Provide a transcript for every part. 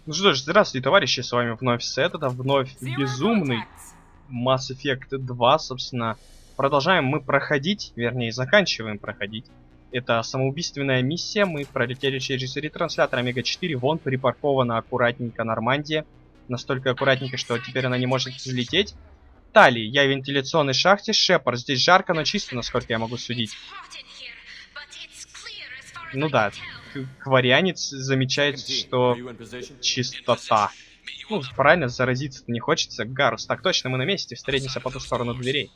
Ну что ж, здравствуйте, товарищи, с вами вновь Сет, это вновь безумный Mass Effect 2, собственно. Продолжаем мы проходить, вернее, заканчиваем проходить. Это самоубийственная миссия, мы пролетели через ретранслятор Омега-4, вон припаркована аккуратненько Нормандия. Настолько аккуратненько, что теперь она не может взлететь. Тали, я в вентиляционной шахте, Шепард, здесь жарко, но чисто, насколько я могу судить. Ну да, кварианец замечает, что чистота. Ну, правильно, заразиться-то не хочется. Гарус, так точно, мы на месте, встретимся по ту сторону дверей.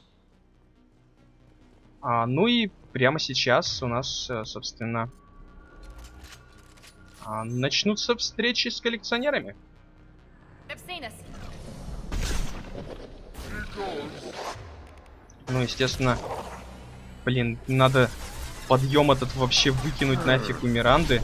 Ну и прямо сейчас у нас, собственно, начнутся встречи с коллекционерами. Ну, естественно, блин, надо подъем этот вообще выкинуть нафиг у Миранды.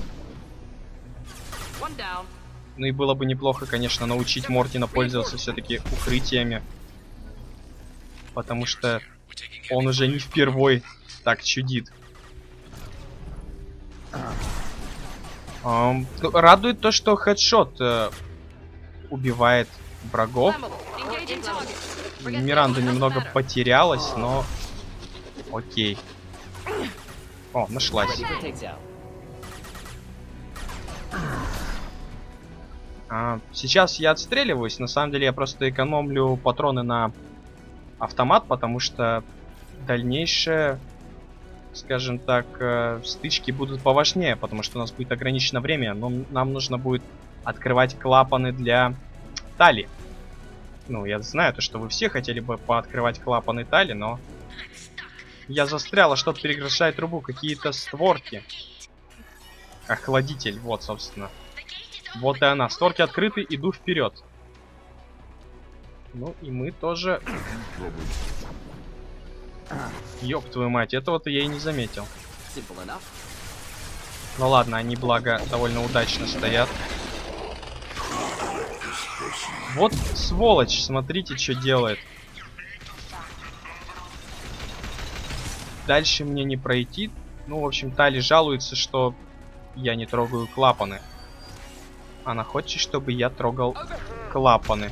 Ну и было бы неплохо, конечно, научить Мортина пользоваться все-таки укрытиями. Потому что он уже не впервой так чудит. Радует то, что хедшот убивает врагов. Миранда немного потерялась, но окей. О, нашлась. Сейчас я отстреливаюсь. На самом деле я просто экономлю патроны на автомат, потому что дальнейшие, скажем так, стычки будут поважнее, потому что у нас будет ограничено время, но нам нужно будет открывать клапаны для Тали. Ну, я знаю, то, что вы все хотели бы пооткрывать клапаны Тали, но я застряла, что-то перегружает трубу, какие-то створки. Охладитель, вот, собственно. Вот и она. Створки открыты, иду вперед. Ну и мы тоже... Ёб твою мать, этого-то я и не заметил. Ну ладно, они, благо, довольно удачно стоят. Вот сволочь, смотрите, что делает. Дальше мне не пройти. Ну, в общем, Тали жалуется, что я не трогаю клапаны. Она хочет, чтобы я трогал клапаны.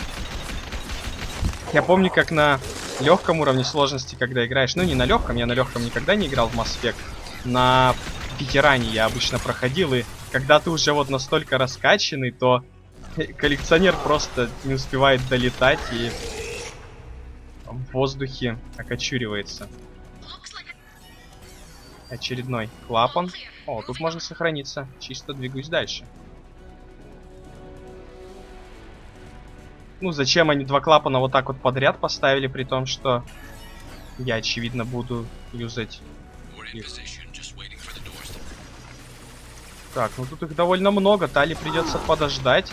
Я помню, как на легком уровне сложности, когда играешь... Ну, не на легком, я на легком никогда не играл в Mass Effect. На ветеране я обычно проходил, и когда ты уже вот настолько раскачанный, то коллекционер просто не успевает долетать и в воздухе окочуривается. Очередной клапан. О, тут можно сохраниться. Чисто двигаюсь дальше. Ну, зачем они два клапана вот так вот подряд поставили, при том, что я, очевидно, буду юзать их. Так, ну тут их довольно много. Тали придется подождать.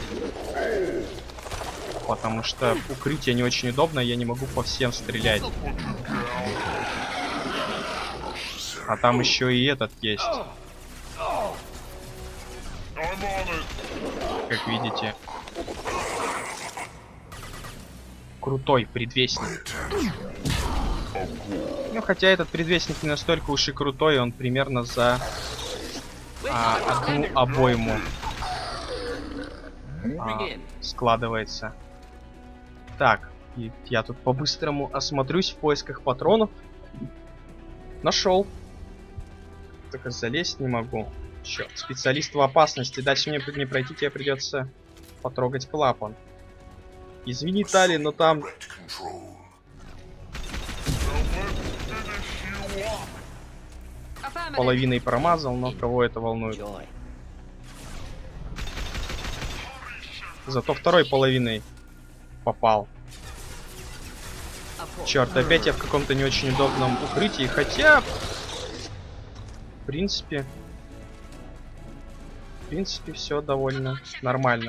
Потому что укрытие не очень удобно, я не могу по всем стрелять. А там еще и этот есть. Как видите. Крутой предвестник. Ну, хотя этот предвестник не настолько уж и крутой, он примерно за одну обойму складывается. Так, и я тут по-быстрому осмотрюсь в поисках патронов. Нашел. Только залезть не могу. Черт, специалист в опасности. Дальше мне не пройти, тебе придется потрогать клапан. Извини, Тали, но там... Половиной промазал, но кого это волнует? Зато второй половиной попал. Черт, опять я в каком-то не очень удобном укрытии, хотя... В принципе, все довольно нормально.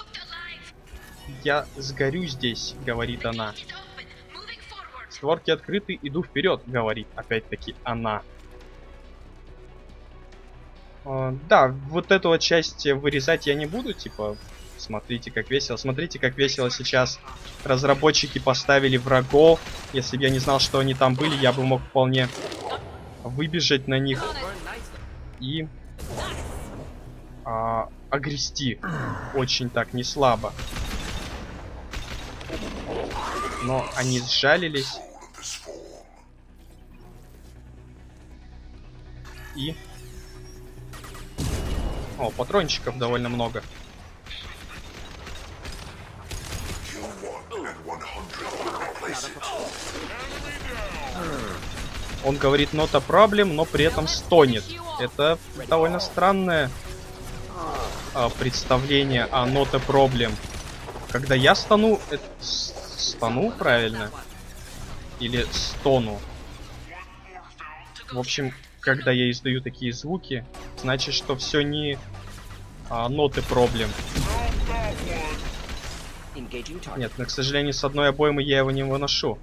Я сгорю здесь, говорит она. Створки открыты, иду вперед, говорит опять-таки она. Да, вот эту вот часть вырезать я не буду, типа, смотрите, как весело. Смотрите, как весело сейчас разработчики поставили врагов. Если бы я не знал, что они там были, я бы мог вполне выбежать на них и огрести. Очень так не слабо. Но они сжалились. И... О, патрончиков довольно много. Он говорит not a problem, но при этом стонет. Это довольно странное представление о not a problem. Когда я стану... Стану, правильно? Или стону? В общем, когда я издаю такие звуки, значит, что все не not a problem. Нет, но, к сожалению, с одной обоймы я его не выношу.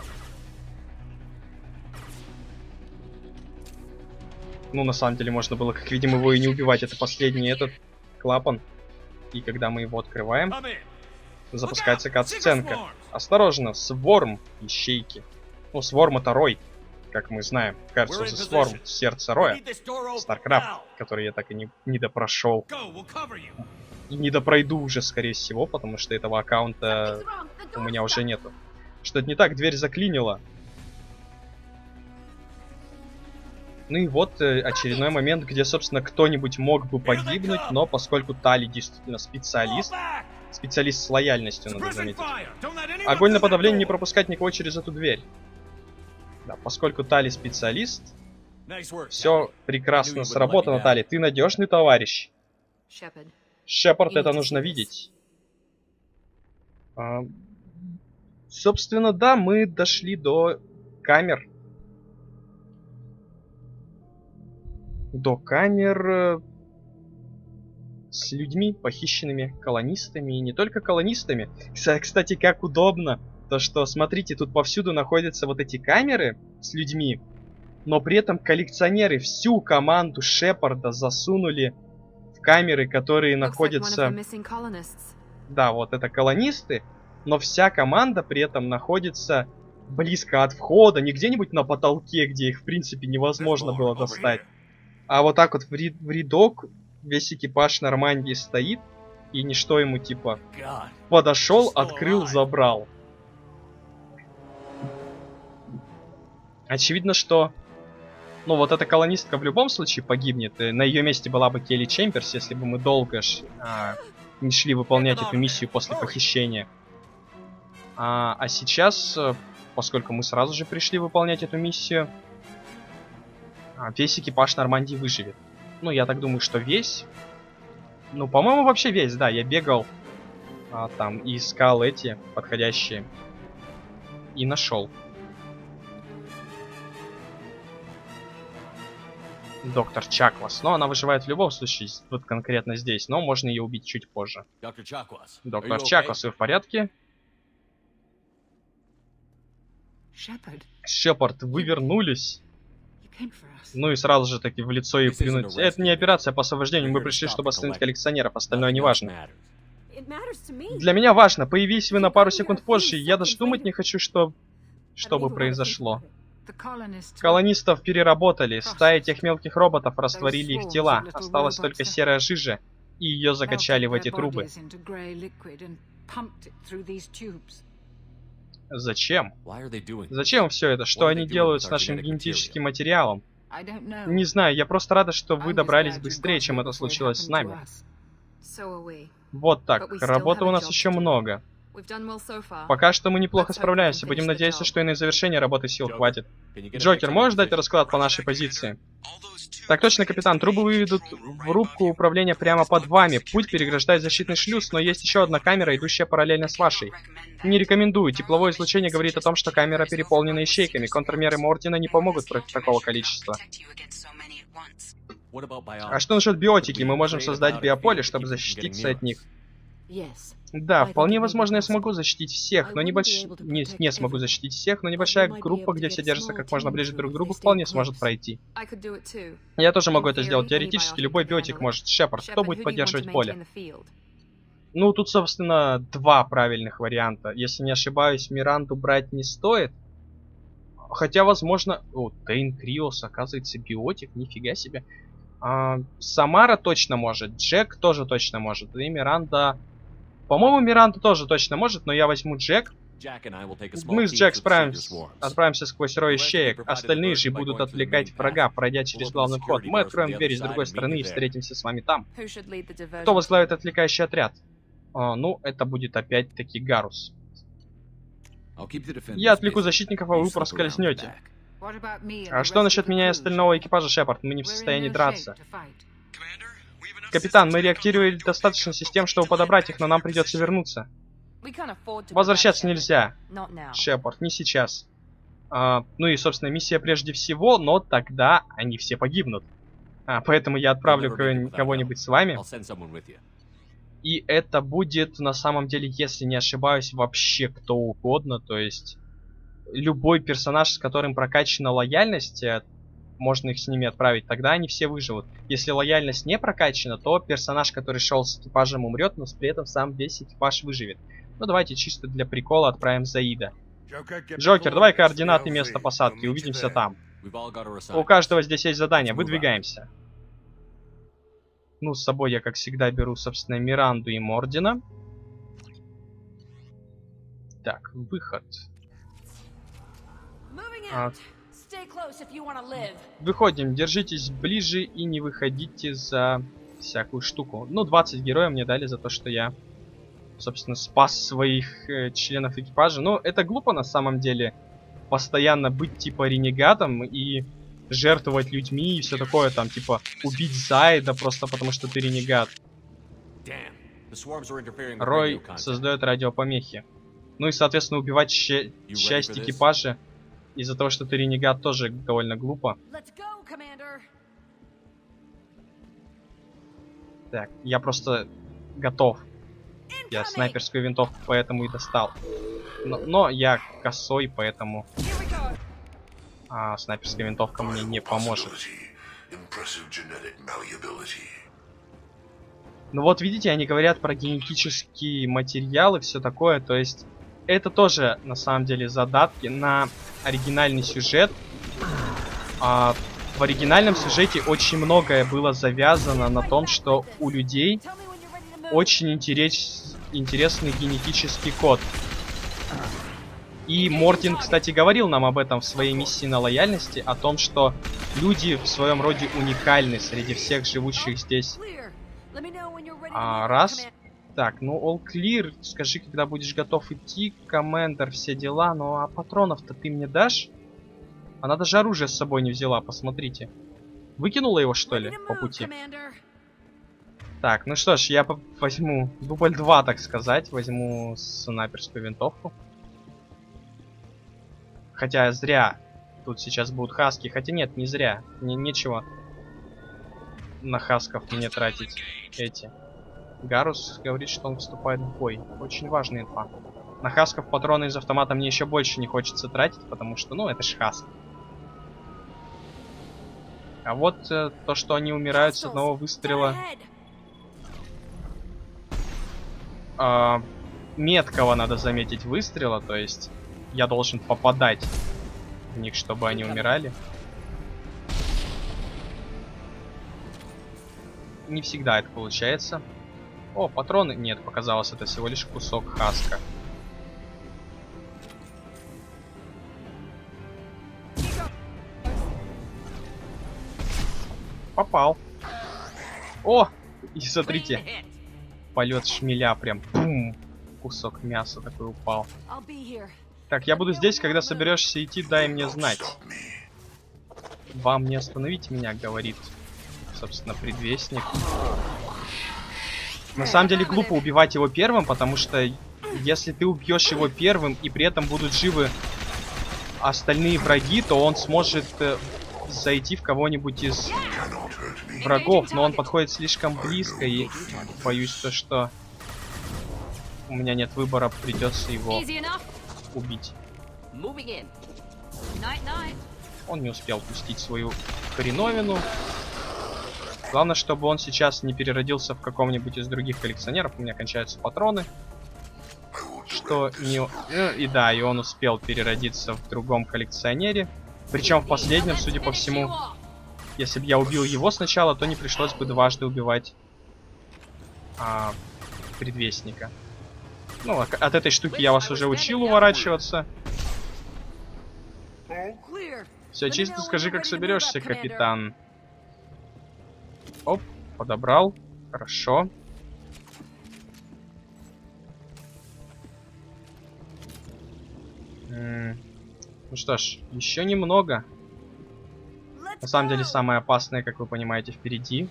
Ну, на самом деле, можно было, как видим, его и не убивать. Это последний этот клапан. И когда мы его открываем, запускается кат-сценка. Осторожно, Сворм, ищейки. Ну, Сворм это Рой, как мы знаем. Кажется, за Сворм, сердце Роя. Старкрафт, который я так и не допрошел. И не допройду уже, скорее всего, потому что этого аккаунта у меня уже нету. Что-то не так, дверь заклинила. Ну и вот очередной момент, где, собственно, кто-нибудь мог бы погибнуть, но поскольку Тали действительно специалист с лояльностью, надо заметить. Огонь на подавление, не пропускать никого через эту дверь. Да, поскольку Тали специалист, все прекрасно сработано, Тали. Ты надежный товарищ. Шепард, это нужно видеть. Собственно, да, мы дошли до камер. До камер с людьми, похищенными колонистами. И не только колонистами. Кстати, как удобно. То, что, смотрите, тут повсюду находятся вот эти камеры с людьми. Но при этом коллекционеры всю команду Шепарда засунули в камеры, которые находятся... Да, вот это колонисты. Но вся команда при этом находится близко от входа. Не где-нибудь на потолке, где их, в принципе, невозможно было достать. А вот так вот в рядок весь экипаж Нормандии стоит, и ничто ему типа подошел, открыл, забрал. Очевидно, что ну вот эта колонистка в любом случае погибнет. На ее месте была бы Келли Чемберс, если бы мы долго не шли выполнять эту миссию после похищения. А сейчас, поскольку мы сразу же пришли выполнять эту миссию, весь экипаж Нормандии выживет. Ну, я так думаю, что весь. Ну, по-моему, вообще весь, да. Я бегал там и искал эти подходящие. И нашел. Доктор Чаклас. Но она выживает в любом случае, вот конкретно здесь. Но можно ее убить чуть позже. Доктор Чаклас, вы в порядке? Шепард, вы вернулись. Ну и сразу же таки в лицо ей плюнуть. Это не операция по освобождению, мы пришли, чтобы остановить коллекционеров, остальное не важно. Для меня важно, появись вы на пару секунд позже, я даже думать не хочу, что бы произошло. Колонистов переработали, стаи тех мелких роботов растворили их тела, осталась только серая жижа, и ее закачали в эти трубы. Зачем? Зачем все это? Что они делают с нашим генетическим материалом? Не знаю, я просто рада, что вы добрались быстрее, чем это случилось с нами. Вот так, работы у нас еще много. Пока что мы неплохо справляемся, будем надеяться, что и на завершение работы сил хватит. Джокер, можешь дать расклад по нашей позиции? Так точно, капитан. Трубы выведут в рубку управления прямо под вами. Путь переграждает защитный шлюз, но есть еще одна камера, идущая параллельно с вашей. Не рекомендую. Тепловое излучение говорит о том, что камера переполнена ищейками. Контрмеры Мортина не помогут против такого количества. А что насчет биотики? Мы можем создать биополе, чтобы защититься от них. Да, вполне возможно, я смогу защитить всех, но не смогу защитить всех, но небольшая группа, где все держатся как можно ближе друг к другу, вполне сможет пройти. Я тоже могу это сделать. Теоретически любой биотик может. Шепард, кто будет поддерживать поле? Ну, тут, собственно, два правильных варианта. Если не ошибаюсь, Миранду брать не стоит. Хотя, возможно... О, Тейн Криос, оказывается, биотик, нифига себе. Самара точно может, Джек тоже точно может, и Миранда... По-моему, Миранда тоже точно может, но я возьму Джек. Мы с Джек отправимся сквозь рой ищеек. Остальные же будут отвлекать врага, пройдя через главный вход. Мы откроем дверь с другой стороны и встретимся с вами там. Кто возглавит отвлекающий отряд? Ну, это будет опять-таки Гарус. Я отвлеку защитников, а вы проскользнете. А что насчет меня и остального экипажа, Шепард? Мы не в состоянии драться. Капитан, мы реактивировали достаточно систем, чтобы подобрать их, но нам придется вернуться. Возвращаться нельзя, Шепард, не сейчас. Ну и, собственно, миссия прежде всего, но тогда они все погибнут. Поэтому я отправлю кого-нибудь с вами. И это будет, на самом деле, если не ошибаюсь, вообще кто угодно. То есть, любой персонаж, с которым прокачана лояльность, можно их с ними отправить, тогда они все выживут. Если лояльность не прокачана, то персонаж, который шел с экипажем, умрет, но при этом сам весь экипаж выживет. Ну давайте чисто для прикола отправим Заида. Джокер, давай координаты места посадки, увидимся там. У каждого здесь есть задание, выдвигаемся. Ну, с собой я, как всегда, беру, собственно, Миранду и Мордина. Так, выход. Выходим, держитесь ближе и не выходите за всякую штуку. Ну, 20 героев мне дали за то, что я, собственно, спас своих членов экипажа. Ну, это глупо на самом деле. Постоянно быть типа ренегатом и жертвовать людьми и все такое, там, типа, убить Зайда просто потому, что ты ренегат. Рой создает радиопомехи. Ну и, соответственно, убивать часть экипажа из-за того, что ты ренегат, тоже довольно глупо. Так, я просто готов. Я снайперскую винтовку поэтому и достал. Но я косой, поэтому снайперская винтовка мне не поможет. Ну вот видите, они говорят про генетические материалы, все такое, то есть это тоже на самом деле задатки на оригинальный сюжет. В оригинальном сюжете очень многое было завязано на том, что у людей очень интересный генетический код. И Мортин, кстати, говорил нам об этом в своей миссии на лояльности, о том, что люди в своем роде уникальны среди всех живущих здесь рас. Так, ну, all clear, скажи, когда будешь готов идти, командир, все дела, ну а патронов-то ты мне дашь? Она даже оружие с собой не взяла, посмотрите. Выкинула его, что ли, по пути? Так, ну что ж, я возьму дубль 2, так сказать, возьму снайперскую винтовку. Хотя зря тут сейчас будут хаски, хотя нет, не зря, нечего на хасков мне тратить эти. Гарус говорит, что он вступает в бой. Очень важная инфа. На хасков патроны из автомата мне еще больше не хочется тратить, потому что, ну, это ж хаск. А вот то, что они умирают с одного выстрела... меткого, надо заметить, выстрела, то есть я должен попадать в них, чтобы они умирали. Не всегда это получается. О, патроны? Нет, показалось, это всего лишь кусок хаска. Попал. О! И смотрите. Полет шмеля прям. Бум! Кусок мяса такой упал. Так, я буду здесь, когда соберешься идти, дай мне знать. Вам не остановить меня, говорит, собственно, предвестник. На самом деле глупо убивать его первым, потому что если ты убьешь его первым и при этом будут живы остальные враги, то он сможет зайти в кого-нибудь из врагов, но он подходит слишком близко и боюсь то, что у меня нет выбора, придется его убить. Он не успел пустить свою хреновину. Главное, чтобы он сейчас не переродился в каком-нибудь из других коллекционеров. У меня кончаются патроны. Что не... И да, и он успел переродиться в другом коллекционере. Причем в последнем, судя по всему... Если бы я убил его сначала, то не пришлось бы дважды убивать предвестника. Ну, от этой штуки я вас уже учил уворачиваться. Все чисто, скажи, как соберешься, капитан. Оп, подобрал. Хорошо. Ну что ж, еще немного. На самом деле, самое опасное, как вы понимаете, впереди.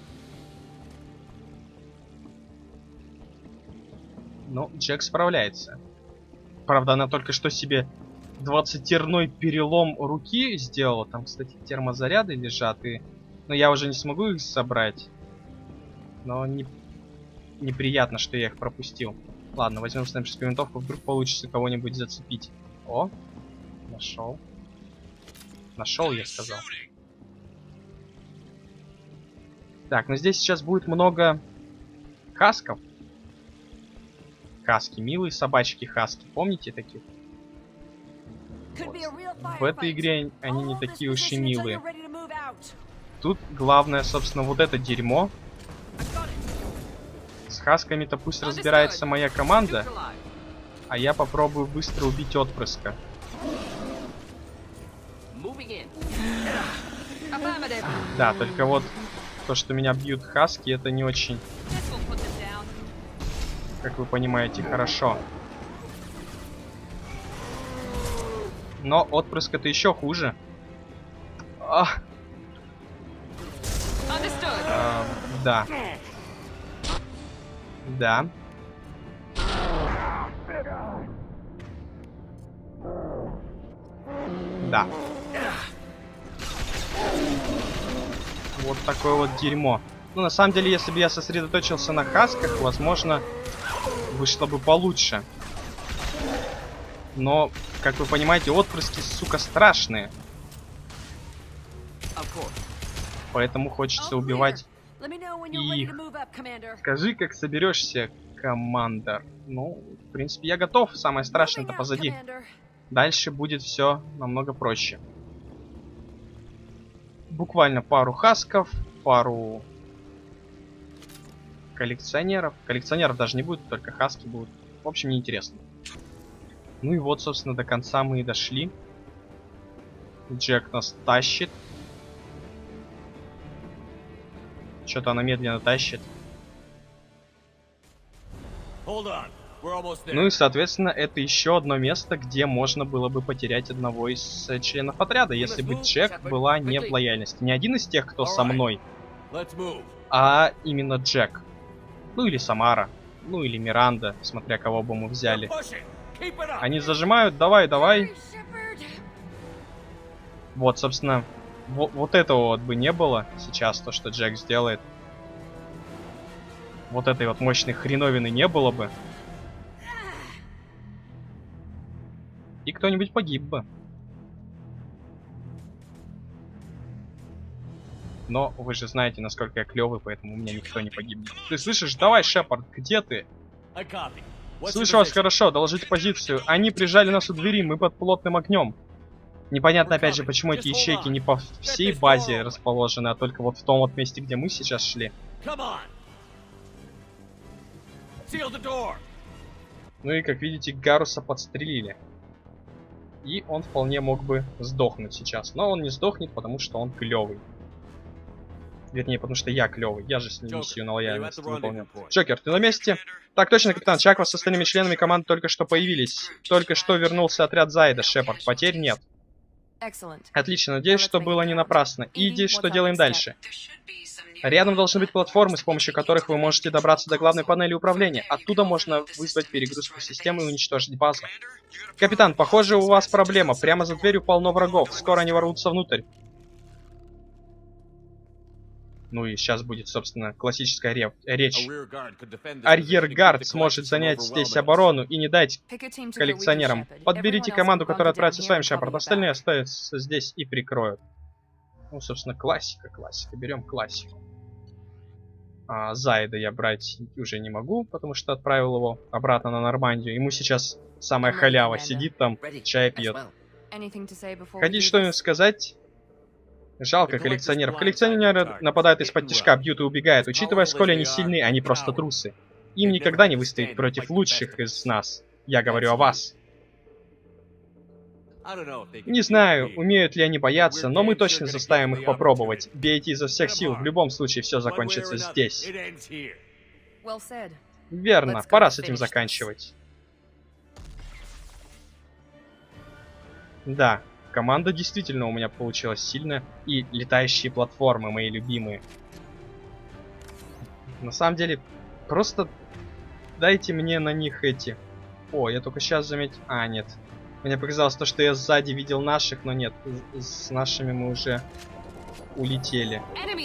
Ну, Джек справляется. Правда, она только что себе 20-терной перелом руки сделала. Там, кстати, термозаряды лежат. Но я уже не смогу их собрать. Но неприятно, что я их пропустил. Ладно, возьмем снайперскую винтовку. Вдруг получится кого-нибудь зацепить. О, нашел. Нашел, я сказал. Так, ну здесь сейчас будет много хасков. Хаски, милые собачки хаски. Помните таких? Вот. В этой игре они не такие уж и милые. Тут главное, собственно, вот это дерьмо. С хасками-то пусть разбирается моя команда. А я попробую быстро убить отпрыска. Да, только вот то, что меня бьют хаски, это не очень, как вы понимаете, хорошо. Но отпрыск это еще хуже. Да. Да. Да. Вот такое вот дерьмо. Ну, на самом деле, если бы я сосредоточился на хасках, возможно, вышло бы получше. Но, как вы понимаете, отпрыски, сука, страшные. Поэтому хочется убивать и их. Скажи, как соберешься, командор. Ну, в принципе, я готов. Самое страшное-то позади. Дальше будет все намного проще. Буквально пару хасков, пару коллекционеров. Коллекционеров даже не будет, только хаски будут. В общем, неинтересно. Ну и вот, собственно, до конца мы и дошли. Джек нас тащит. Что-то она медленно тащит. Ну и, соответственно, это еще одно место, где можно было бы потерять одного из членов отряда, если бы Джек была не в лояльности. Не один из тех, кто со мной, а именно Джек. Ну или Самара, ну или Миранда, смотря кого бы мы взяли. Они зажимают, давай, давай. Вот, собственно, вот этого вот бы не было сейчас, то, что Джек сделает. Вот этой вот мощной хреновины не было бы. И кто-нибудь погиб бы. Но вы же знаете, насколько я клевый, поэтому у меня никто не погибнет. Ты слышишь? Давай, Шепард, где ты? Слышу вас хорошо, доложите позицию. Они прижали нас у двери, мы под плотным огнем. Непонятно, опять же, почему эти ячейки не по всей базе расположены, а только вот в том вот месте, где мы сейчас шли. Ну и, как видите, Гаруса подстрелили. И он вполне мог бы сдохнуть сейчас. Но он не сдохнет, потому что он клевый. Вернее, потому что я клевый. Я же с ним миссию на лояльность выполнил. Джокер, ты на месте? Так точно, капитан. Чаква с остальными членами команды только что появились. Только что вернулся отряд Зайда, Шепард. Потерь нет. Отлично, надеюсь, что было не напрасно. Иди, что делаем дальше? Рядом должны быть платформы, с помощью которых вы можете добраться до главной панели управления. Оттуда можно вызвать перегрузку системы и уничтожить базу. Капитан, похоже, у вас проблема. Прямо за дверью полно врагов. Скоро они ворвутся внутрь. Ну и сейчас будет, собственно, классическая речь. Арьергард сможет занять здесь оборону и не дать коллекционерам. Подберите команду, которая отправится с вами, Шепард. Остальные остаются здесь и прикроют. Ну, собственно, классика. Берем классику. Зайда я брать уже не могу, потому что отправил его обратно на Нормандию. Ему сейчас самая халява. Сидит там, чай пьет. Хотите что-нибудь сказать? Жалко коллекционеров. Коллекционеры нападают из-под тишка, бьют и убегают. Учитывая, сколь они сильны, они просто трусы. Им никогда не выстоять против лучших из нас. Я говорю о вас. Не знаю, умеют ли они бояться, но мы точно заставим их попробовать. Бейте изо всех сил, в любом случае все закончится здесь. Верно, пора с этим заканчивать. Да, команда действительно у меня получилась сильная. И летающие платформы, мои любимые. На самом деле, просто дайте мне на них эти... О, я только сейчас заметил... А, нет. Мне показалось то, что я сзади видел наших, но нет. С нашими мы уже улетели.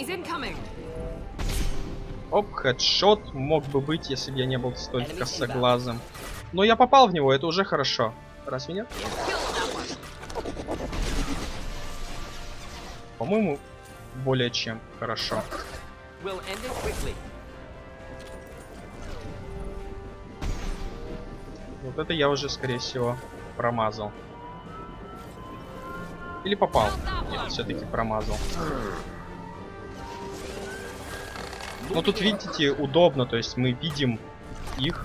Оп, хедшот мог бы быть, если бы я не был столь косоглазым. Но я попал в него, это уже хорошо. Разве нет? По-моему, более чем хорошо. Вот это я уже, скорее всего, промазал. Или попал? Нет, все-таки промазал. Но тут, видите, удобно, то есть мы видим их.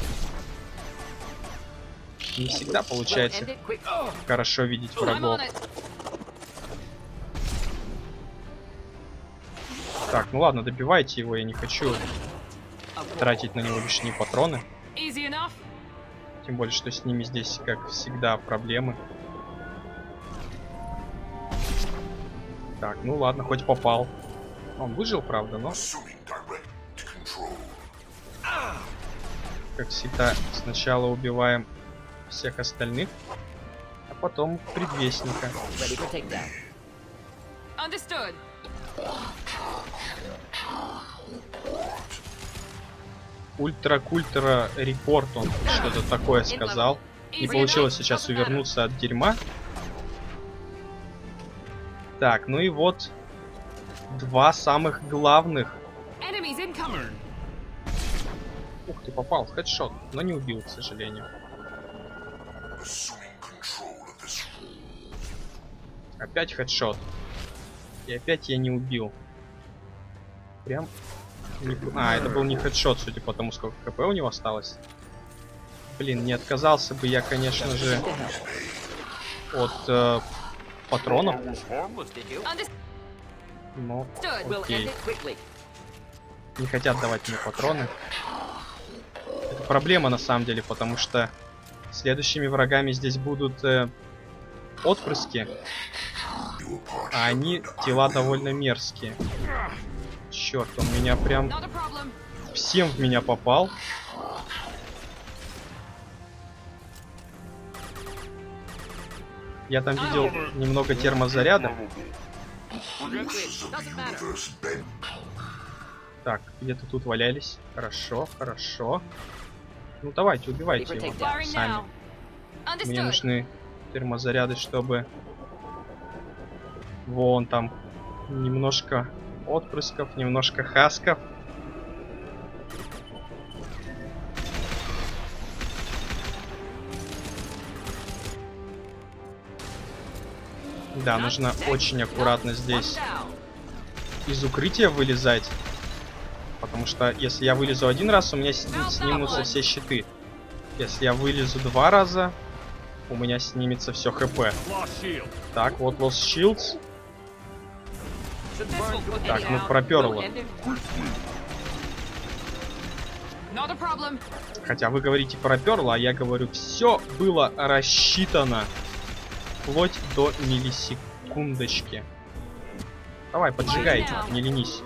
Не всегда получается хорошо видеть врагов. Так, ну ладно, добивайте его, я не хочу тратить на него лишние патроны. Тем более, что с ними здесь, как всегда, проблемы. Так, ну ладно, хоть попал. Он выжил, правда, но... Как всегда, сначала убиваем всех остальных, а потом предвестника. Ультра-культра рекорд, он что-то такое сказал. Не получилось сейчас увернуться от дерьма. Так, ну и вот два самых главных. Ух ты, попал в хедшот, но не убил, к сожалению. Опять хедшот. И опять я не убил. Прям... А, это был не хедшот, судя по тому, сколько хп у него осталось. Блин, не отказался бы я, конечно же, от патронов. Но, окей. Не хотят давать мне патроны. Это проблема на самом деле, потому что следующими врагами здесь будут отпрыски. А они тела довольно мерзкие. Черт, он меня прям... Всем в меня попал. Я там видел немного термозаряда. Так, где-то тут валялись. Хорошо, хорошо. Ну давайте, убивайте его сами. Мне нужны термозаряды, чтобы... Вон там немножко отпрысков, немножко хасков. Да, нужно очень аккуратно здесь из укрытия вылезать. Потому что если я вылезу один раз, у меня снимутся все щиты. Если я вылезу два раза, у меня снимется все хп. Так, вот Lost Shields. Так, ну проперло. Хотя вы говорите проперло, а я говорю, все было рассчитано. Вплоть до миллисекундочки. Давай, поджигай, не ленись.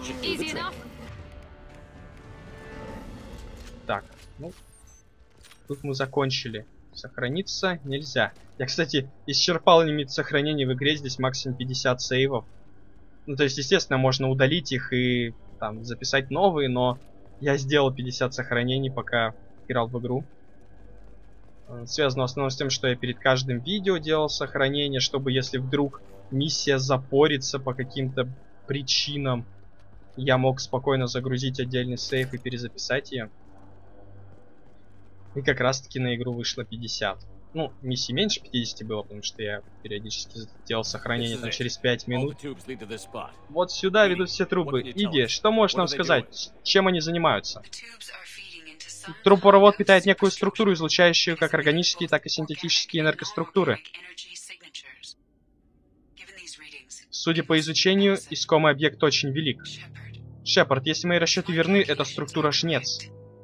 Так, ну, тут мы закончили. Сохраниться нельзя. Я, кстати, исчерпал лимит сохранения в игре. Здесь максимум 50 сейвов. Ну, то есть, естественно, можно удалить их и там записать новые, но я сделал 50 сохранений, пока играл в игру. Связано в основном с тем, что я перед каждым видео делал сохранение, чтобы если вдруг миссия запорится по каким-то причинам, я мог спокойно загрузить отдельный сейв и перезаписать ее. И как раз таки на игру вышло 50. Ну, миссий меньше 50 было, потому что я периодически делал сохранение там через 5 минут. Вот сюда ведут все трубы. Иди, что можешь нам сказать? Чем они занимаются? Трубопровод питает некую структуру, излучающую как органические, так и синтетические энергоструктуры. Судя по изучению, искомый объект очень велик. Шепард, если мои расчеты верны, это структура жнец.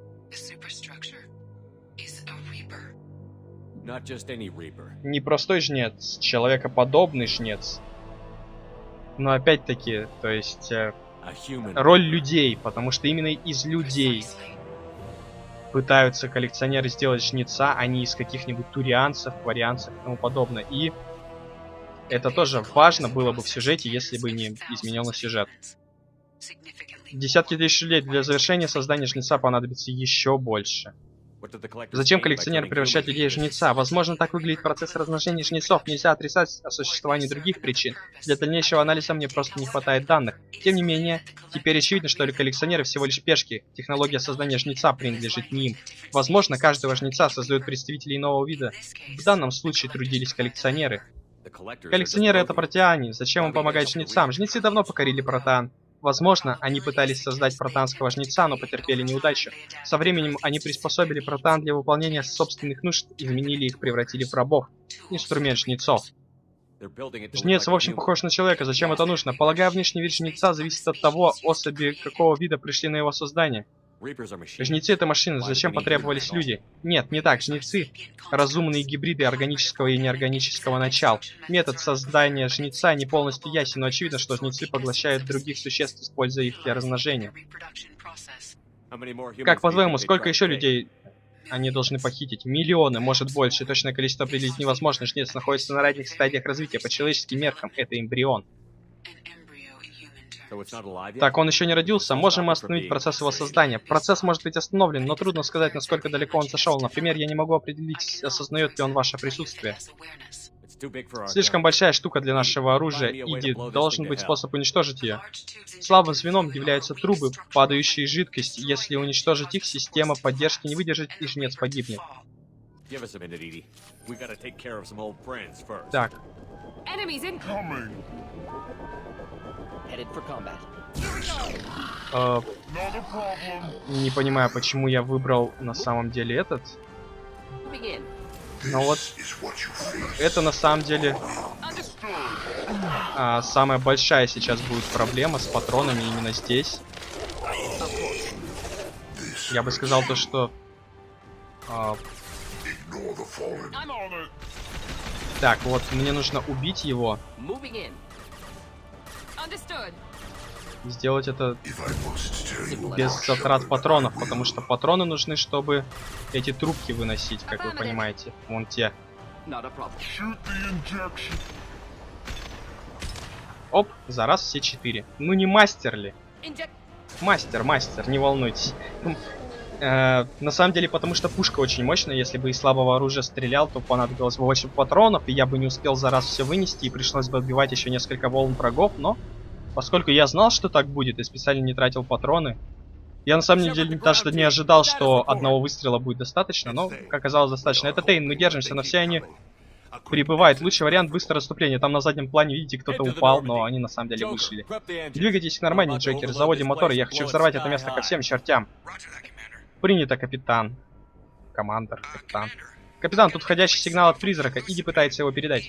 Не простой жнец, человекоподобный жнец. Но опять-таки, то есть, роль людей, потому что именно из людей пытаются коллекционеры сделать жнеца, а не из каких-нибудь турианцев, варианцев и тому подобное. И это тоже важно было бы в сюжете, если бы не измененный сюжет. Десятки тысяч лет для завершения создания жнеца понадобится еще больше. Зачем коллекционеры превращают людей в жнеца? Возможно, так выглядит процесс размножения жнецов. Нельзя отрицать о существовании других причин. Для дальнейшего анализа мне просто не хватает данных. Тем не менее, теперь очевидно, что коллекционеры всего лишь пешки. Технология создания жнеца принадлежит не им. Возможно, каждого жнеца создают представители иного вида. В данном случае трудились коллекционеры. Коллекционеры — это протеане. Зачем им помогать жнецам? Жнецы давно покорили протеан. Возможно, они пытались создать протеанского жнеца, но потерпели неудачу. Со временем они приспособили протеан для выполнения собственных нужд, изменили их, превратили в рабов. Инструмент жнецов. Жнец, в общем, похож на человека. Зачем это нужно? Полагаю, внешний вид жнеца зависит от того, особи какого вида пришли на его создание. Жнецы — это машины. Зачем потребовались люди? Нет, не так. Жнецы — разумные гибриды органического и неорганического начал. Метод создания жнеца не полностью ясен, но очевидно, что жнецы поглощают других существ, используя их для размножения. Как по-твоему, сколько еще людей они должны похитить? Миллионы, может больше. Точное количество определить невозможно. Жнец находится на ранних стадиях развития. По человеческим меркам это эмбрион. Так, он еще не родился. Можем мы остановить процесс его создания? Процесс может быть остановлен, но трудно сказать, насколько далеко он зашел. Например, я не могу определить, осознает ли он ваше присутствие. Слишком большая штука для нашего оружия. Иди, должен быть способ уничтожить ее. Слабым звеном являются трубы, падающие жидкости. Если уничтожить их, система поддержки не выдержит, и жнец погибнет. Так. Не понимаю, почему я выбрал на самом деле этот. Но вот это на самом деле самая большая сейчас будет проблема с патронами именно здесь. Я бы сказал то, что так, вот мне нужно убить его. Сделать это без затрат патронов, потому что патроны нужны, чтобы эти трубки выносить, как вы понимаете. Вон те. Оп, за раз все 4. Ну не мастер ли? Мастер, не волнуйтесь. На самом деле, потому что пушка очень мощная. Если бы из слабого оружия стрелял, то понадобилось бы 8 патронов, и я бы не успел за раз все вынести, и пришлось бы отбивать еще несколько волн врагов, но поскольку я знал, что так будет, и специально не тратил патроны, я на самом деле даже не ожидал, что одного выстрела будет достаточно, но, как оказалось, достаточно. Это Тейн, мы держимся, но все они прибывают. Лучший вариант — быстрое отступление. Там на заднем плане, видите, кто-то упал, но они на самом деле вышли. Двигайтесь нормально, Джокер, заводим моторы, я хочу взорвать это место ко всем чертям. Принято, капитан. Командор, капитан. Капитан, тут входящий сигнал от призрака. Иди пытается его передать.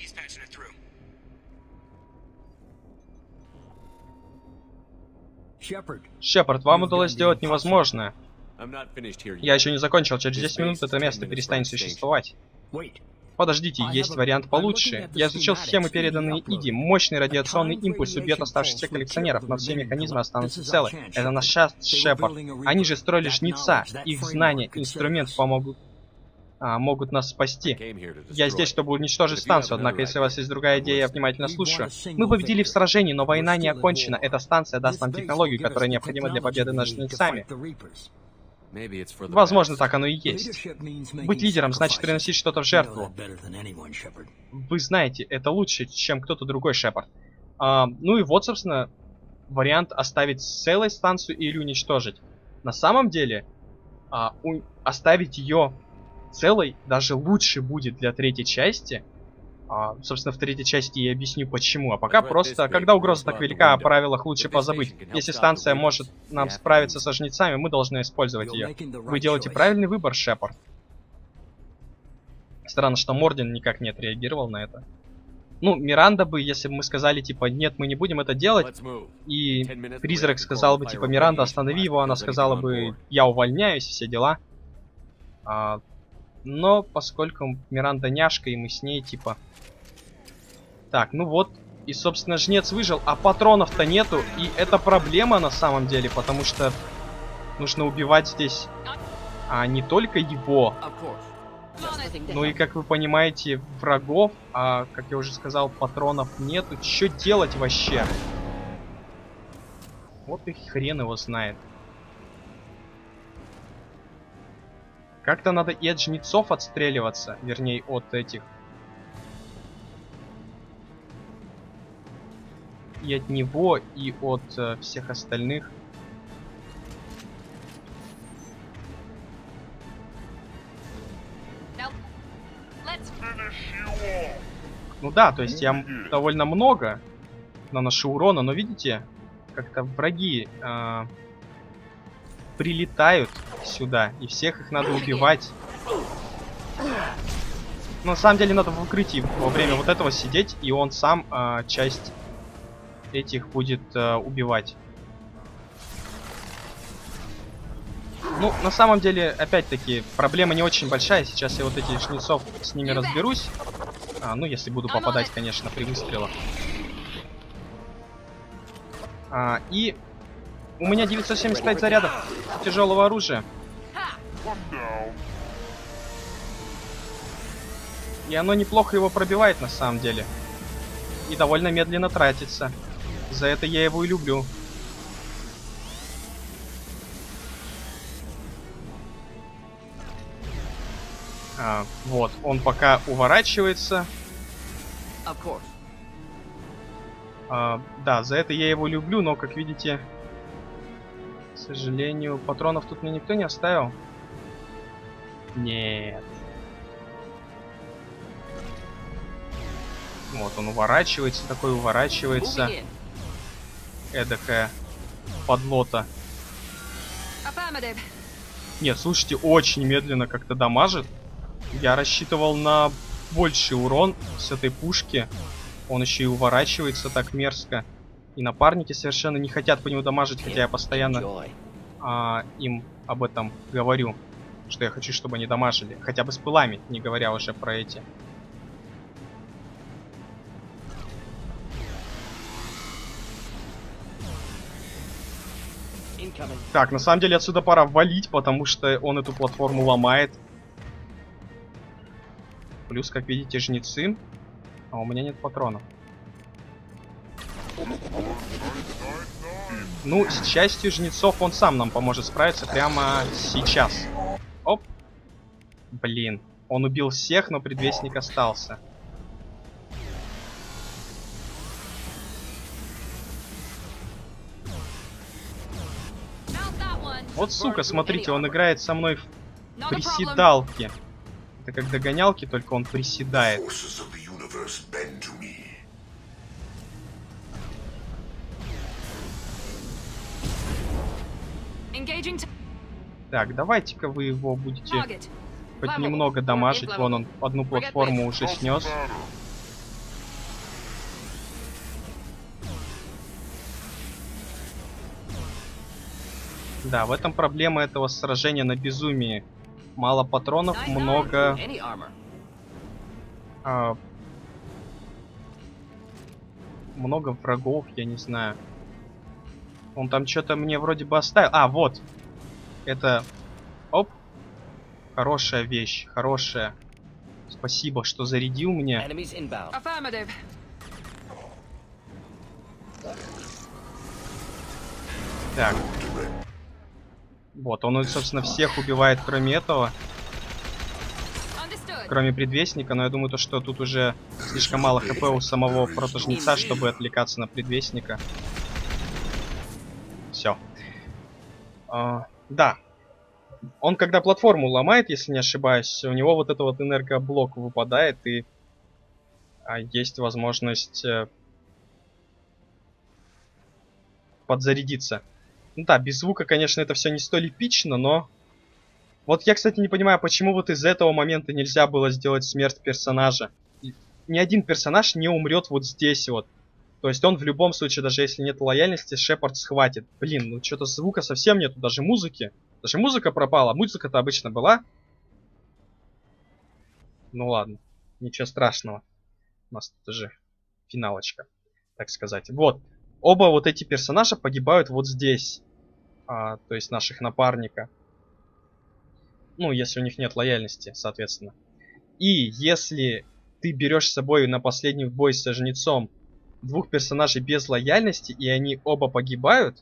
Шепард, вам удалось сделать невозможное. Я еще не закончил. Через 10 минут это место перестанет существовать. Подождите, есть вариант получше. Я изучил схемы, переданные Иди. Мощный радиационный импульс убьет оставшихся коллекционеров, но все механизмы останутся целы. Это наш шанс, Шепард. Они же строили жнеца. Их знания, инструмент могут нас спасти. Я здесь, чтобы уничтожить станцию, однако если у вас есть другая идея, я внимательно слушаю. Мы победили в сражении, но война не окончена. Эта станция даст нам технологию, которая необходима для победы над жнецами. Возможно, так оно и есть. Быть лидером значит приносить что-то в жертву. Вы знаете, это лучше, чем кто-то другой, Шепард. Ну и вот, собственно, вариант оставить целой станцию или уничтожить. На самом деле, оставить ее целой даже лучше будет для третьей части. Собственно, в третьей части я объясню почему. А пока просто, когда угроза так велика, о правилах лучше позабыть. Если станция может нам справиться со жнецами, мы должны использовать ее. Вы делаете правильный выбор, Шепард. Странно, что Мордин никак не отреагировал на это. Ну, Миранда бы, если бы мы сказали, типа, нет, мы не будем это делать, и призрак сказал бы, типа, Миранда, останови его, она сказала бы, я увольняюсь, все дела. Но поскольку Миранда няшка, и мы с ней, типа... Так, ну вот, и, собственно, жнец выжил, а патронов-то нету, и это проблема на самом деле, потому что нужно убивать здесь не только его, ну и, как вы понимаете, врагов, как я уже сказал, патронов нету. Что делать вообще? Вот и хрен его знает. Как-то надо и от жнецов отстреливаться, вернее, от этих. И от него, и от всех остальных. Ну да, то есть я довольно много наношу урона, но видите, как-то враги прилетают сюда, и всех их надо убивать. Но на самом деле надо в укрытии во время вот этого сидеть, и он сам часть этих будет убивать. Ну, на самом деле, опять-таки, проблема не очень большая. Сейчас я вот этих жнецов с ними разберусь. Ну, если буду попадать, конечно, при выстрелах. И у меня 975 зарядов тяжелого оружия. И оно неплохо его пробивает, на самом деле. И довольно медленно тратится. За это я его и люблю. Вот, он пока уворачивается. Да, за это я его люблю, но, как видите, к сожалению, патронов тут мне никто не оставил. Нет. Вот, он уворачивается, такой уворачивается. Эдакая подлота. Нет, слушайте, очень медленно как-то дамажит. Я рассчитывал на больший урон с этой пушки. Он еще и уворачивается так мерзко. И напарники совершенно не хотят по нему дамажить, хотя я постоянно им об этом говорю. Что я хочу, чтобы они дамажили. Хотя бы с пылами, не говоря уже про эти. Так, на самом деле отсюда пора валить, потому что он эту платформу ломает. Плюс, как видите, жнецы. А у меня нет патронов. Ну, с частью жнецов он сам нам поможет справиться прямо сейчас. Оп. Блин. Он убил всех, но предвестник остался. Вот сука, смотрите, он играет со мной в приседалки. Это как догонялки, только он приседает. Так, давайте-ка вы его будете хоть немного дамажить. Вон он одну платформу уже снес. Да, в этом проблема этого сражения на безумии. Мало патронов, много... много врагов, я не знаю. Он там что-то мне вроде бы оставил. Вот. Это... Оп. Хорошая вещь, хорошая. Спасибо, что зарядил мне. Так. Вот, он, собственно, всех убивает, кроме этого. Кроме предвестника, но я думаю, то, что тут уже слишком мало хп у самого протожнеца, чтобы отвлекаться на предвестника. Все. Да. Он когда платформу ломает, если не ошибаюсь, у него вот это вот энергоблок выпадает, и есть возможность подзарядиться. Ну да, без звука, конечно, это все не столь эпично, но... Вот я, кстати, не понимаю, почему вот из этого момента нельзя было сделать смерть персонажа. Ни один персонаж не умрет вот здесь вот. То есть он в любом случае, даже если нет лояльности, Шепард схватит. Блин, ну что-то звука совсем нету, даже музыки. Даже музыка пропала, музыка-то обычно была. Ну ладно, ничего страшного. У нас тут уже финалочка, так сказать. Вот, оба вот эти персонажа погибают вот здесь. То есть наших напарника. Ну, если у них нет лояльности, соответственно. И если ты берешь с собой на последний бой с жнецом двух персонажей без лояльности, и они оба погибают,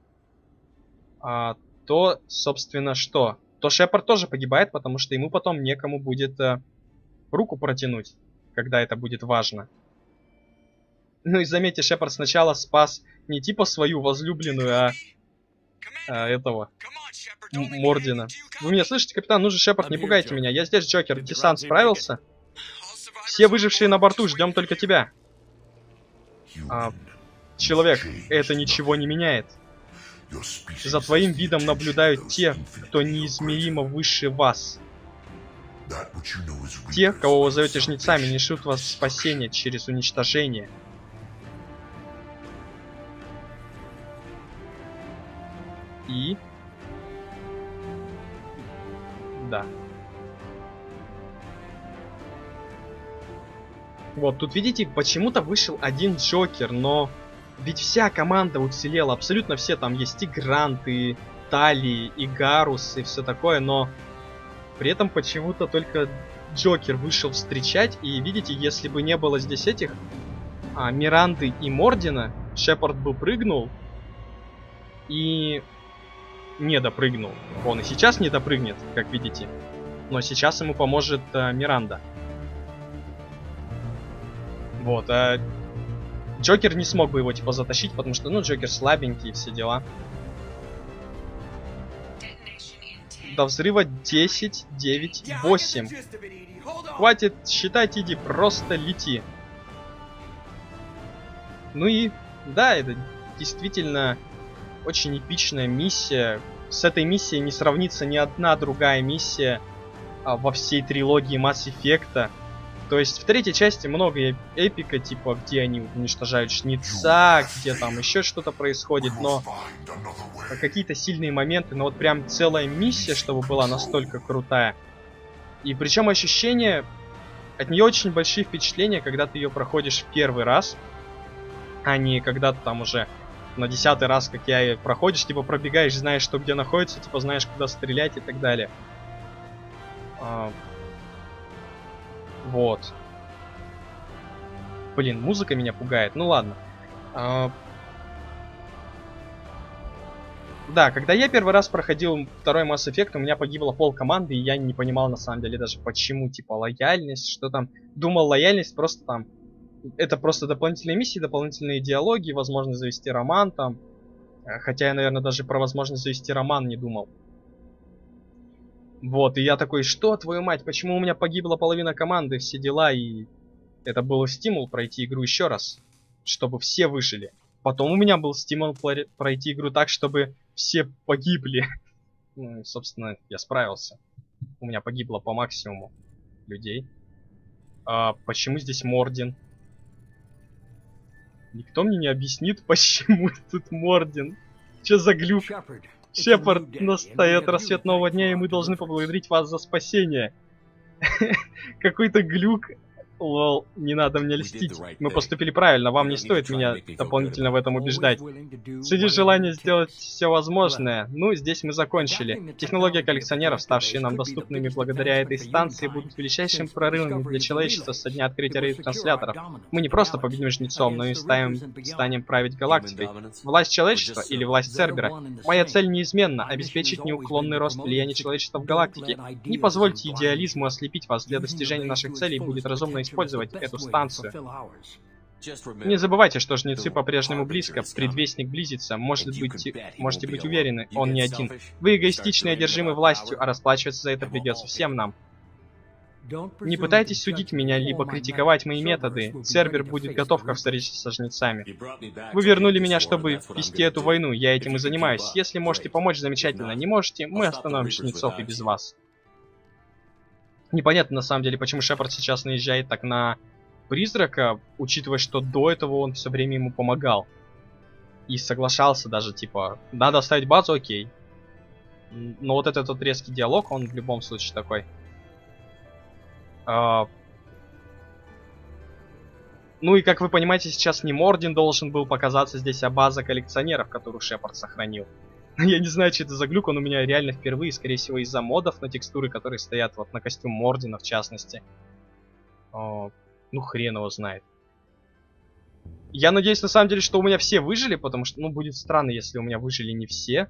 то, собственно, что? То Шепард тоже погибает, потому что ему потом некому будет руку протянуть, когда это будет важно. Ну и заметьте, Шепард сначала спас не типа свою возлюбленную, этого Мордина. Вы меня слышите, капитан? Ну же, Шепард, не пугайте меня. Я здесь, Джокер. Десант справился? Все выжившие на борту, ждем только тебя. Человек, это ничего не меняет. За твоим видом наблюдают те, кто неизмеримо выше вас. Те, кого вы зовете жнецами, несут вас спасение через уничтожение. И... Да. Вот, тут видите, почему-то вышел один Джокер, но ведь вся команда уцелела, абсолютно все, там есть и Грант, и Тали, и Гарус, и все такое, но при этом почему-то только Джокер вышел встречать, и видите, если бы не было здесь этих Миранды и Мордина, Шепард бы прыгнул и не допрыгнул. Он и сейчас не допрыгнет, как видите, но сейчас ему поможет Миранда. Вот, Джокер не смог бы его, типа, затащить, потому что, ну, Джокер слабенький и все дела. До взрыва 10, 9, 8. Хватит считать, иди, просто лети. Ну и, да, это действительно очень эпичная миссия. С этой миссией не сравнится ни одна другая миссия во всей трилогии Mass Effect. То есть в третьей части много эпика, типа, где они уничтожают жнеца, где там еще что-то происходит, но какие-то сильные моменты, но вот прям целая миссия, чтобы была настолько крутая. И причем ощущение, от нее очень большие впечатления, когда ты ее проходишь в первый раз, а не когда ты там уже на 10-й раз, как я, проходишь, типа пробегаешь, знаешь, что где находится, типа знаешь, куда стрелять и так далее. Вот. Блин, музыка меня пугает. Ну ладно. Да, когда я первый раз проходил второй Mass Effect, у меня погибло пол команды, и я не понимал на самом деле даже почему, типа, лояльность, что там. Думал, лояльность просто там... Это просто дополнительные миссии, дополнительные диалоги, возможность завести роман там. Хотя я, наверное, даже про возможность завести роман не думал. Вот, и я такой, что, твою мать, почему у меня погибла половина команды, все дела, и это был стимул пройти игру еще раз, чтобы все выжили. Потом у меня был стимул пройти игру так, чтобы все погибли. Ну, и, собственно, я справился. У меня погибло по максимуму людей. Почему здесь Мордин? Никто мне не объяснит, почему тут Мордин. Че за глюк? Шепард, настает рассвет нового дня, и мы должны поблагодарить вас за спасение. Какой-то глюк. Лол, не надо мне льстить. Мы поступили правильно, вам не стоит меня дополнительно в этом убеждать. Среди желания сделать все возможное. Ну, здесь мы закончили. Технологии коллекционеров, ставшие нам доступными благодаря этой станции, будут величайшим прорывом для человечества со дня открытия ретрансляторов. Мы не просто победим жнецом, но и станем править галактикой. Власть человечества или власть Цербера? Моя цель неизменна — обеспечить неуклонный рост влияния человечества в галактике. Не позвольте идеализму ослепить вас. Для достижения наших целей будет разумно использовать эту станцию. Не забывайте, что жнецы по-прежнему близко, предвестник близится, можете быть уверены, он не один. Вы эгоистичны и одержимы властью, а расплачиваться за это придется всем нам. Не пытайтесь судить меня, либо критиковать мои методы. Цербер будет готов ко встрече со жнецами. Вы вернули меня, чтобы вести эту войну, я этим и занимаюсь. Если можете помочь, замечательно. Не можете, мы остановим жнецов и без вас. Непонятно, на самом деле, почему Шепард сейчас наезжает так на призрака, учитывая, что до этого он все время ему помогал. И соглашался даже, типа, надо оставить базу, окей. Но вот этот вот резкий диалог, он в любом случае такой. Ну и как вы понимаете, сейчас не Мордин должен был показаться здесь, а база коллекционеров, которую Шепард сохранил. Я не знаю, что это за глюк, он у меня реально впервые, скорее всего, из-за модов на текстуры, которые стоят вот на костюм Мордина, в частности. Ну хрен его знает. Я надеюсь, на самом деле, что у меня все выжили, потому что, ну, будет странно, если у меня выжили не все.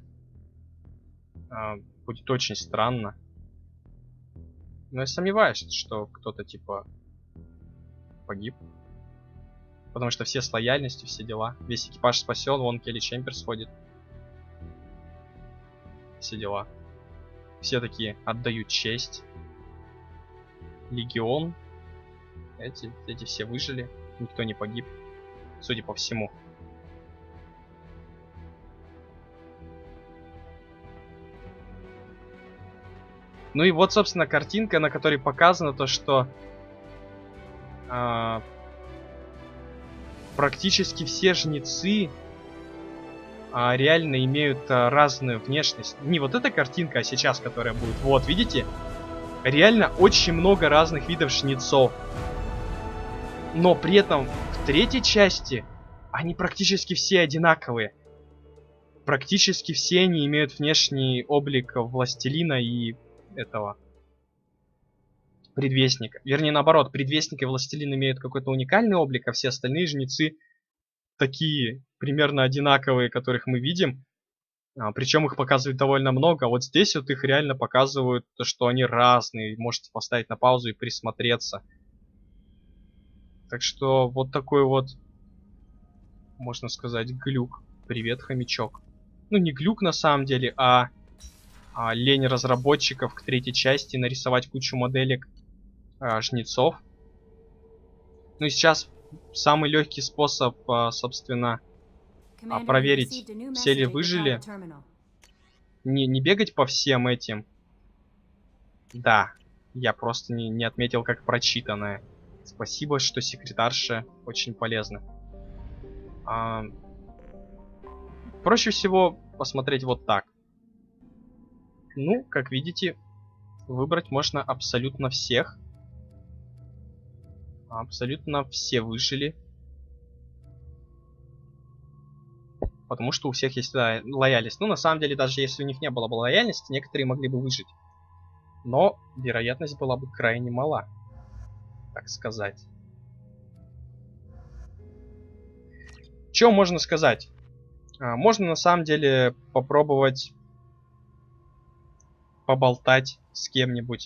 Будет очень странно. Но я сомневаюсь, что кто-то, типа, погиб. Потому что все с лояльностью, все дела. Весь экипаж спасен, вон Келли Чемберс ходит. Все дела. Все такие отдают честь. Легион. Эти все выжили. Никто не погиб. Судя по всему. Ну и вот, собственно, картинка, на которой показано то, что практически все жнецы реально имеют разную внешность. Не вот эта картинка, а сейчас, которая будет. Вот, видите? Реально очень много разных видов жнецов. Но при этом в третьей части они практически все одинаковые. Практически все они имеют внешний облик властелина и этого предвестника. Вернее, наоборот, предвестник и властелин имеют какой-то уникальный облик, а все остальные жнецы такие, примерно одинаковые, которых мы видим. Причем их показывают довольно много. Вот здесь вот их реально показывают, что они разные. Можете поставить на паузу и присмотреться. Так что вот такой вот, можно сказать, глюк. Привет, хомячок. Ну, не глюк на самом деле, а лень разработчиков к третьей части нарисовать кучу моделек жнецов. Ну и сейчас самый легкий способ, собственно, проверить, все ли выжили. Не бегать по всем этим. Да, я просто не отметил как прочитанное. Спасибо, что секретарша очень полезна. Проще всего посмотреть вот так. Ну, как видите, выбрать можно абсолютно всех. Абсолютно все выжили. Потому что у всех есть лояльность. Ну, на самом деле, даже если у них не было бы лояльности, некоторые могли бы выжить. Но вероятность была бы крайне мала, так сказать. Что можно сказать? Можно на самом деле попробовать поболтать с кем-нибудь.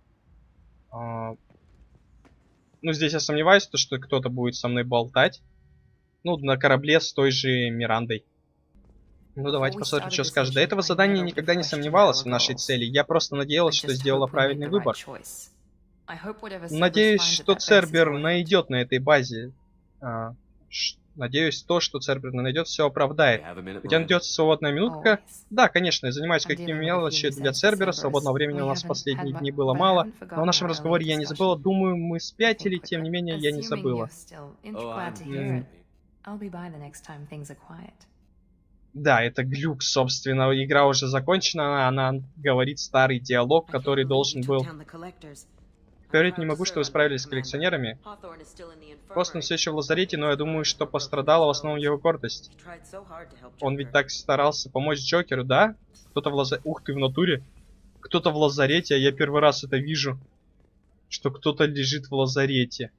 Ну, здесь я сомневаюсь, что кто-то будет со мной болтать. Ну, на корабле с той же Мирандой. Ну, давайте посмотрим, что скажет. До этого задания никогда не сомневалась в нашей цели. Я просто надеялась, что сделала правильный выбор. Надеюсь, что Цербер найдет на этой базе. Надеюсь, то, что Цербер найдет, все оправдает. У тебя найдется свободная минутка? Да, конечно, я занимаюсь какими мелочи для Цербера. Свободного времени у нас в последние дни было мало. Но в нашем разговоре я не забыла. Думаю, мы спятили, тем не менее, я не забыла. Да, это глюк, собственно. Игра уже закончена. Она говорит старый диалог, который должен был... Говорить не могу, что вы справились с коллекционерами. Хостон все еще в лазарете, но я думаю, что пострадала в основном его гордость. Он ведь так старался помочь Джокеру, да? Кто-то в лазарете... Ух ты, в натуре. Кто-то в лазарете, а я первый раз это вижу. Что кто-то лежит в лазарете.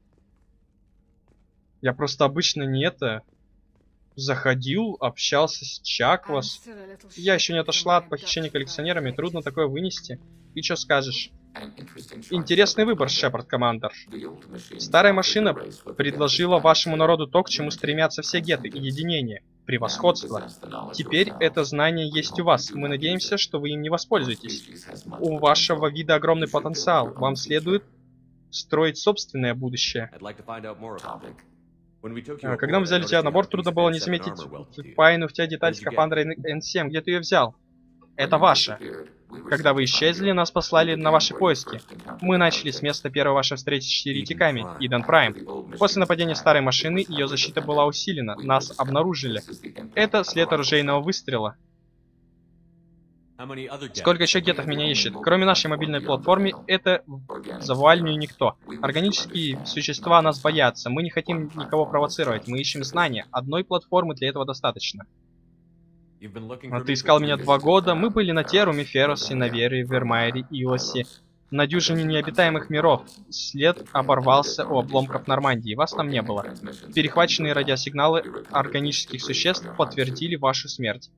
Я просто обычно не это... Заходил, общался с Чаквас. Я еще не отошла от похищения коллекционерами, трудно такое вынести. И что скажешь? Интересный выбор, Шепард Командер. Старая машина предложила вашему народу то, к чему стремятся все геты — единение, превосходство. Теперь это знание есть у вас. Мы надеемся, что вы им не воспользуетесь. У вашего вида огромный потенциал. Вам следует строить собственное будущее. Когда мы взяли тебя на борт, трудно было не заметить впаянную в тебя деталь скафандра N7. Где ты ее взял? Это ваше. Когда вы исчезли, нас послали на ваши поиски. Мы начали с места первой вашей встречи с еретиками, Иден Прайм. После нападения старой машины ее защита была усилена. Нас обнаружили. Это след оружейного выстрела. Сколько еще гетов меня ищет? Кроме нашей мобильной платформы, это завуальню никто. Органические существа нас боятся. Мы не хотим никого провоцировать. Мы ищем знания. Одной платформы для этого достаточно. Ты искал меня 2 года. Мы были на Теруме, Феросе, Навере, Вермайере, Иосе. На дюжине необитаемых миров. След оборвался у обломков Нормандии. Вас там не было. Перехваченные радиосигналы органических существ подтвердили вашу смерть.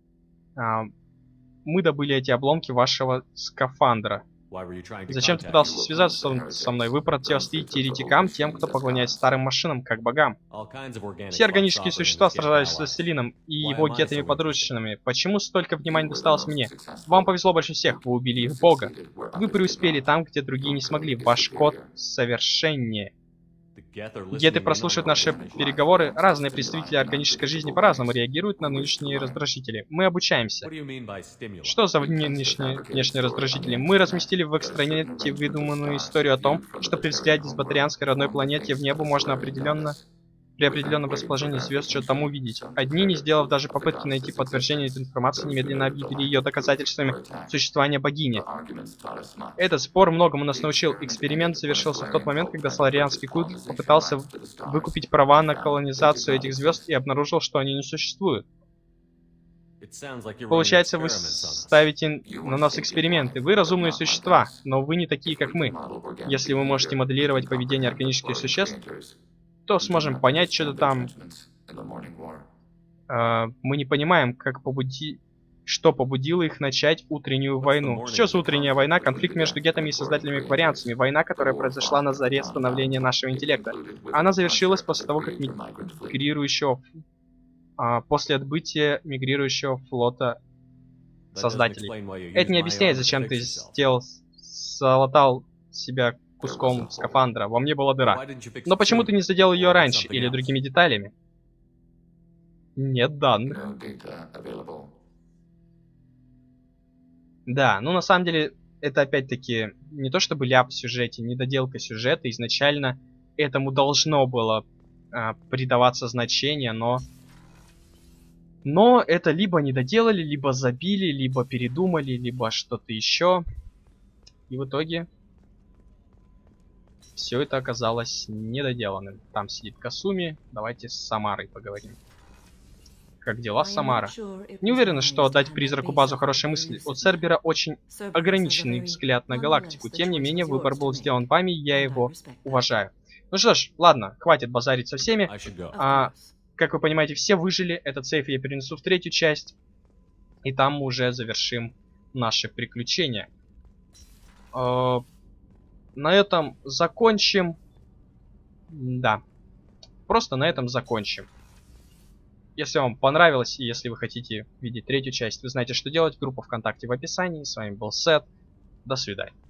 Мы добыли эти обломки вашего скафандра. Зачем ты пытался связаться со мной? Вы противостоите еретикам, тем, кто поклоняется старым машинам, как богам. Все органические существа сражались с Властелином и его гетами-подручными. Почему столько внимания досталось мне? Вам повезло больше всех, вы убили их бога. Вы преуспели там, где другие не смогли. Ваш код совершеннее. Геты прослушивают наши переговоры. Разные представители органической жизни по-разному реагируют на нынешние раздражители. Мы обучаемся. Что за внешние раздражители? Мы разместили в экстранете выдуманную историю о том, что при взгляде с батарианской родной планете в небо можно при определенном расположении звезд что-то там увидеть. Одни, не сделав даже попытки найти подтверждение этой информации, немедленно объявили ее доказательствами существования богини. Этот спор многому нас научил. Эксперимент завершился в тот момент, когда соларианский культ попытался выкупить права на колонизацию этих звезд и обнаружил, что они не существуют. Получается, вы ставите на нас эксперименты. Вы разумные существа, но вы не такие, как мы. Если вы можете моделировать поведение органических существ, то сможем понять что-то там. Мы не понимаем, что побудило их начать утреннюю войну. Что за утренняя война? Конфликт между гетами и создателями-кварианцами. Война, которая произошла на заре становления нашего интеллекта. Она завершилась после того, как после отбытия мигрирующего флота создателей. Это не объясняет, зачем ты залатал себя куском скафандра. Во мне была дыра. Но почему ты не заделал ее раньше или другими деталями? Нет данных. Да, ну на самом деле это опять-таки не то чтобы ляп в сюжете, недоделка сюжета. Изначально этому должно было придаваться значение, но это либо не доделали, либо забили, либо передумали, либо что-то еще. И в итоге все это оказалось недоделанным. Там сидит Касуми. Давайте с Самарой поговорим. Как дела, Самара? Не уверена, что отдать призраку базу хорошей мысли. У Цербера очень ограниченный взгляд на галактику. Тем не менее, выбор был сделан вами, и я его уважаю. Ну что ж, ладно, хватит базарить со всеми. Как вы понимаете, все выжили. Этот сейф я перенесу в 3-ю часть. И там мы уже завершим наши приключения. На этом закончим. Да. Просто на этом закончим. Если вам понравилось, и если вы хотите видеть 3-ю часть, вы знаете, что делать. Группа ВКонтакте в описании. С вами был Сет. До свидания.